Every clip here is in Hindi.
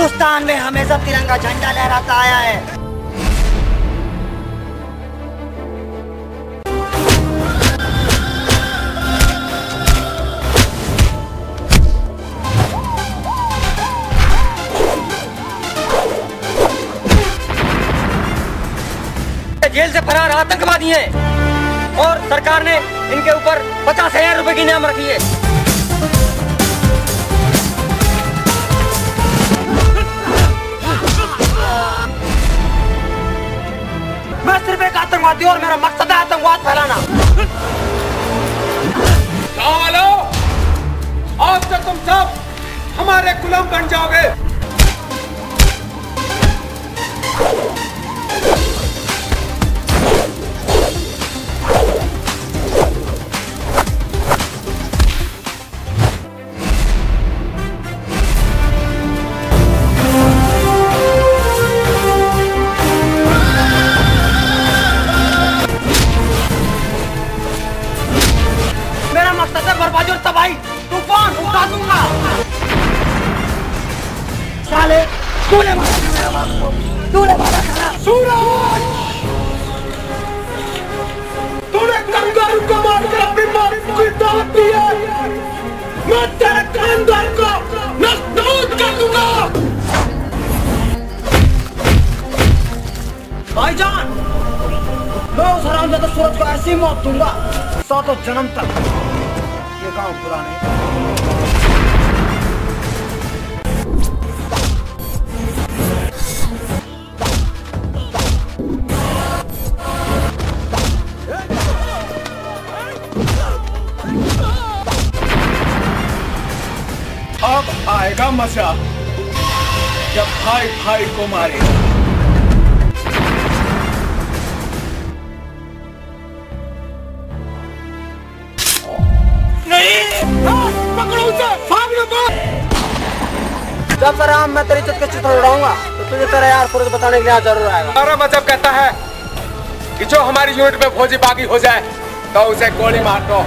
हिंदुस्तान में हमेशा तिरंगा झंडा लहराता आया है। जेल से फरार आतंकवादी हैं और सरकार ने इनके ऊपर 50,000 रुपए की इनाम रखी है। मैं सिर्फ एक आतंकवादी और मेरा मकसद है आतंकवाद फैलाना। चलो, आज से तुम सब हमारे गुलाम बन जाओगे। बर्बादी और तबाही तूफान उठा दूंगा। साले तूने मारा मेरा बाप को, तूने मारा खाना। सूरज, तूने कंगारू को मारकर अपनी बाप को दावत दी है। मैं तेरे खानदान को नस्तूत कर दूंगा। भाईजान, मैं उस हरामजादा सूरज को ऐसी मौत दूंगा 100 जन्म तक। ये काम पूरा नहीं। अब आएगा मजा जब भाई भाई को मारेगा। पकड़ो उसे, भागने दो। जब सर मैं तेरी इज्जत के चित्र उड़ाऊंगा तो तुझे तेरा यार सूरज बताने के लिए जरूर आएगा। हमारा मजहब कहता है कि जो हमारी यूनिट में फौजी बागी हो जाए तो उसे गोली मार दो।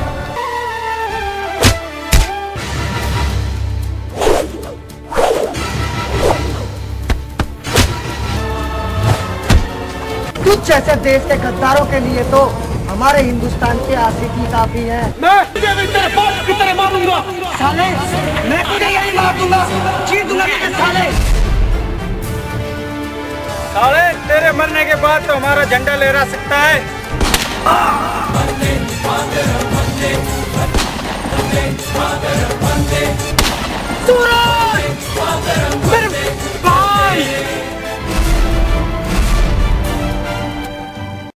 कुछ जैसे देश के गद्दारों के लिए तो हमारे हिंदुस्तान के आशिकी काफी है। मैं तुझे भी तेरे बाप की तरह मारूंगा। साले, मैं तुझे यही मार दूंगा, चीर दूंगा तेरे साले। साले, तेरे मरने के बाद तो हमारा झंडा लहरा सकता है। सूरज!